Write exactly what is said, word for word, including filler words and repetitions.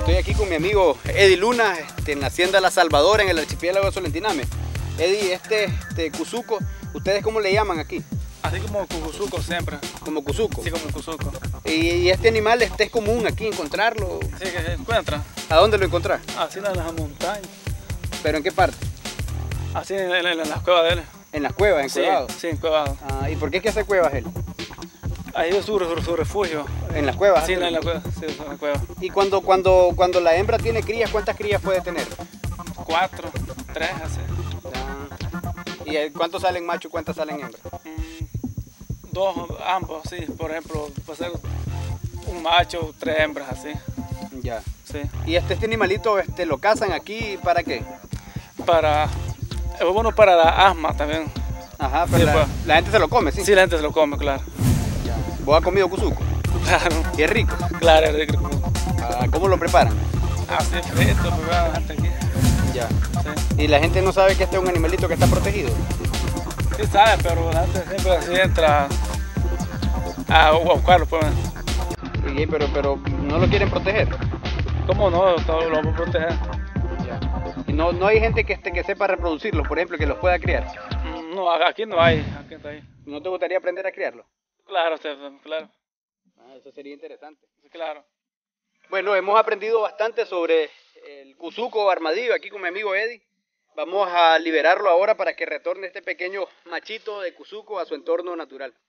Estoy aquí con mi amigo Eddie Luna, este, en la hacienda La Salvadora, en el archipiélago de Solentiname. Eddie, este, este cuzuco, ¿ustedes cómo le llaman aquí? Así como cuzuco siempre. Como cuzuco. Sí, como cuzuco. Y, y este animal este es común aquí encontrarlo. Sí, que se encuentra. ¿A dónde lo encontrás? Así en las montañas. ¿Pero en qué parte? Así en, en, en las cuevas de él. En las cuevas, en Sí, cuevados. sí, en cuevas. Ah, ¿y por qué es que hace cuevas él? Ahí es su, su, su refugio. En las cuevas. Sí, en la, en la cueva. Sí, en la cueva. Y cuando, cuando, cuando la hembra tiene crías, ¿cuántas crías puede tener? Cuatro, tres, así. Ah. ¿Y cuántos salen macho y cuántas salen hembras? Mm, dos, ambos, sí. Por ejemplo, puede ser un macho, tres hembras, así. Ya. Sí. ¿Y este, este animalito este, lo cazan aquí para qué? Para, es bueno para la asma también. Ajá, pero Sí, la, pues. la gente se lo come, ¿sí? Sí, la gente se lo come, claro. Ya. ¿Vos has comido cuzuco? Claro, ¿Y es rico? claro, es rico. Ah, ¿cómo lo preparan? Así frito, pues va, hasta aquí. Ya. Sí. ¿Y la gente no sabe que este es un animalito que está protegido? Sí sabe, pero la gente siempre así entra a buscarlo, pues. Sí, pero, pero no lo quieren proteger. ¿Cómo no? Todo lo vamos a proteger. Ya. Y no, no hay gente que, este, que sepa reproducirlos, por ejemplo, que los pueda criar. Mm, No, aquí no hay, aquí no hay. ¿No te gustaría aprender a criarlo? Claro, sí, claro, Ah, eso sería interesante. sí, claro. Bueno, hemos aprendido bastante sobre el cuzuco armadillo aquí con mi amigo Eddie. Vamos a liberarlo ahora para que retorne este pequeño machito de cuzuco a su entorno natural.